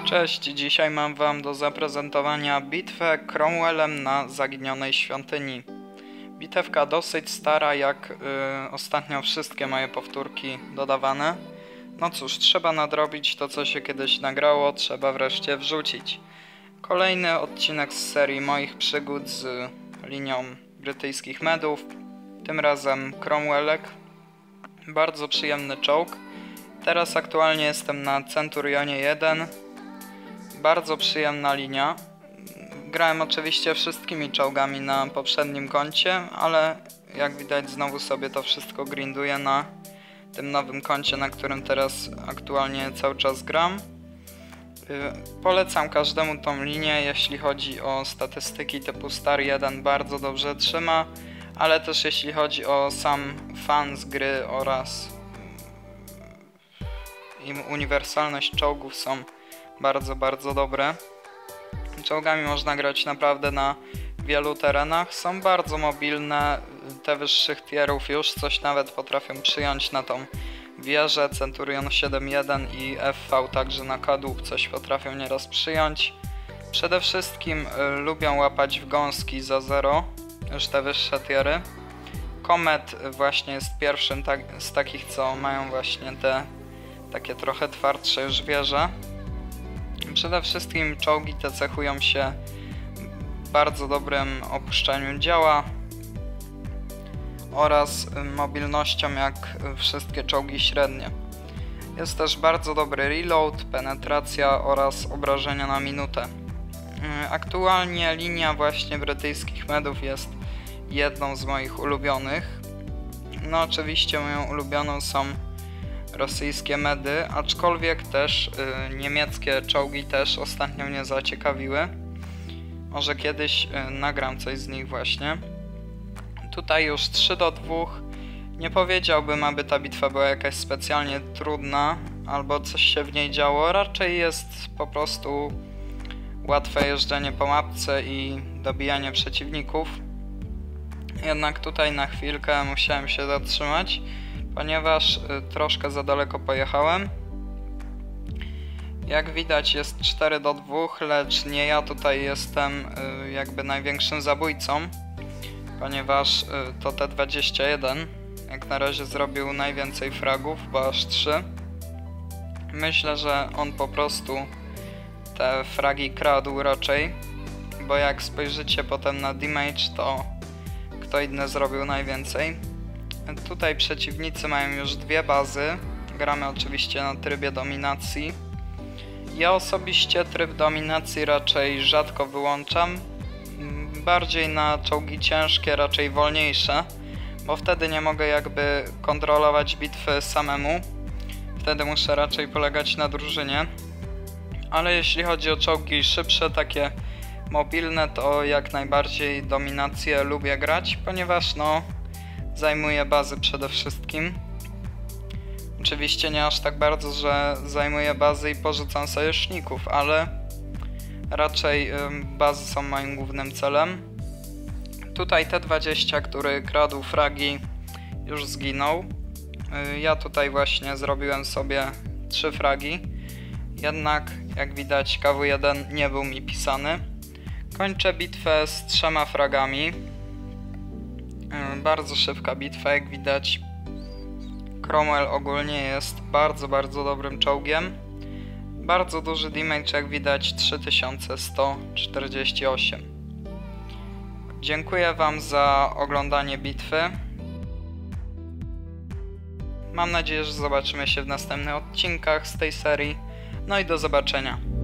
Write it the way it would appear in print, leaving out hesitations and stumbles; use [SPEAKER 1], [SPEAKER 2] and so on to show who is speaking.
[SPEAKER 1] Cześć, dzisiaj mam wam do zaprezentowania bitwę Cromwellem na Zaginionej Świątyni. Bitewka dosyć stara, jak ostatnio wszystkie moje powtórki dodawane. No cóż, trzeba nadrobić to, co się kiedyś nagrało, trzeba wreszcie wrzucić. Kolejny odcinek z serii moich przygód z linią brytyjskich medów. Tym razem Cromwellek. Bardzo przyjemny czołg. Teraz aktualnie jestem na Centurionie 1. Bardzo przyjemna linia. Grałem oczywiście wszystkimi czołgami na poprzednim koncie, ale jak widać znowu sobie to wszystko grinduję na tym nowym koncie, na którym teraz aktualnie cały czas gram. Polecam każdemu tą linię, jeśli chodzi o statystyki typu Star 1 bardzo dobrze trzyma, ale też jeśli chodzi o sam fan z gry oraz uniwersalność czołgów są bardzo dobre. Czołgami można grać naprawdę na wielu terenach, są bardzo mobilne, te wyższych tierów już coś nawet potrafią przyjąć na tą wieżę. Centurion 7.1 i FV także na kadłub coś potrafią nieraz przyjąć. Przede wszystkim lubią łapać w gąski za 0, już te wyższe tiery. Comet właśnie jest pierwszym z takich, co mają właśnie te takie trochę twardsze już wieże. Przede wszystkim czołgi te cechują się bardzo dobrym opuszczaniem działa oraz mobilnością jak wszystkie czołgi średnie. Jest też bardzo dobry reload, penetracja oraz obrażenia na minutę. Aktualnie linia właśnie brytyjskich medów jest jedną z moich ulubionych. No oczywiście moją ulubioną są rosyjskie medy, aczkolwiek też niemieckie czołgi też ostatnio mnie zaciekawiły. Może kiedyś nagram coś z nich właśnie. Tutaj już 3-2. Nie powiedziałbym, aby ta bitwa była jakaś specjalnie trudna, albo coś się w niej działo. Raczej jest po prostu łatwe jeżdżenie po mapce i dobijanie przeciwników. Jednak tutaj na chwilkę musiałem się zatrzymać, ponieważ troszkę za daleko pojechałem. Jak widać jest 4-2, lecz nie ja tutaj jestem jakby największym zabójcą, ponieważ to T21 jak na razie zrobił najwięcej fragów, bo aż 3. Myślę, że on po prostu te fragi kradł raczej, bo jak spojrzycie potem na damage, to kto inny zrobił najwięcej. Tutaj przeciwnicy mają już 2 bazy. Gramy oczywiście na trybie dominacji. Ja osobiście tryb dominacji raczej rzadko wyłączam. Bardziej na czołgi ciężkie, raczej wolniejsze, bo wtedy nie mogę jakby kontrolować bitwy samemu. Wtedy muszę raczej polegać na drużynie. Ale jeśli chodzi o czołgi szybsze, takie mobilne, to jak najbardziej dominację lubię grać, ponieważ no zajmuje bazy przede wszystkim. Oczywiście nie aż tak bardzo, że zajmuję bazy i porzucam sojuszników, ale raczej bazy są moim głównym celem. Tutaj T20, który kradł fragi, już zginął. Ja tutaj właśnie zrobiłem sobie 3 fragi. Jednak jak widać KW1 nie był mi pisany. Kończę bitwę z 3 fragami. Bardzo szybka bitwa, jak widać. Cromwell ogólnie jest bardzo dobrym czołgiem. Bardzo duży damage, jak widać 3148. Dziękuję wam za oglądanie bitwy. Mam nadzieję, że zobaczymy się w następnych odcinkach z tej serii. No i do zobaczenia.